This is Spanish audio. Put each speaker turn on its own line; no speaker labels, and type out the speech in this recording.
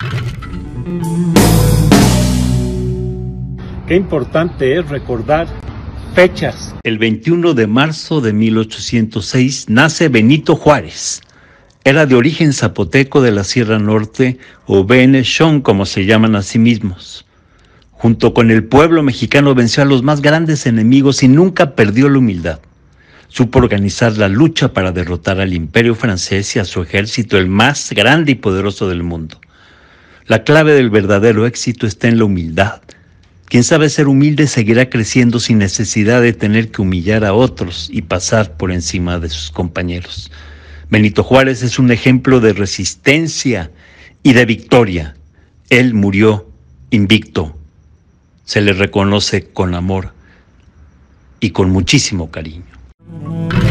Qué importante es recordar fechas.
El 21 de marzo de 1806 nace Benito Juárez. Era de origen zapoteco de la Sierra Norte, o Benechón, como se llaman a sí mismos. Junto con el pueblo mexicano venció a los más grandes enemigos y nunca perdió la humildad. Supo organizar la lucha para derrotar al Imperio francés y a su ejército, el más grande y poderoso del mundo. La clave del verdadero éxito está en la humildad. Quien sabe ser humilde seguirá creciendo sin necesidad de tener que humillar a otros y pasar por encima de sus compañeros. Benito Juárez es un ejemplo de resistencia y de victoria. Él murió invicto. Se le reconoce con amor y con muchísimo cariño.